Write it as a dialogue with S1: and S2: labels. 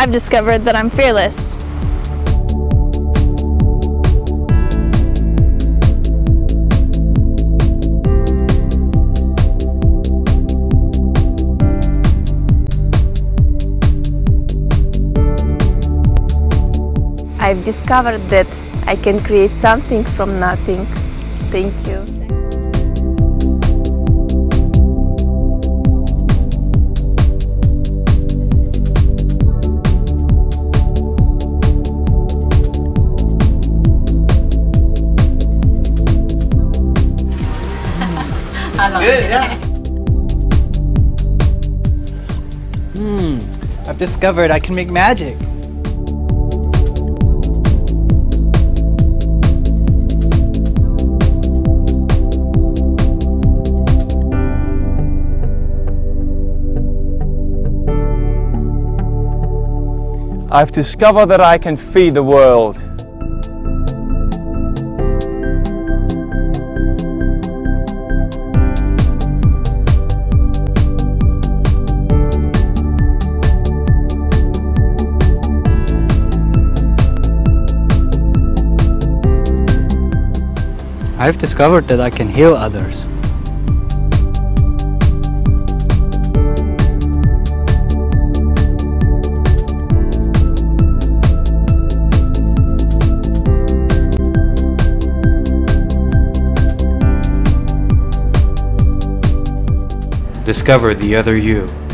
S1: I've discovered that I'm fearless.
S2: I've discovered that I can create something from nothing. Thank you.
S3: Good, yeah.
S4: I've discovered I can make magic.
S5: I've discovered that I can feed the world.
S6: I've discovered that I can heal others.
S7: Discover the other you.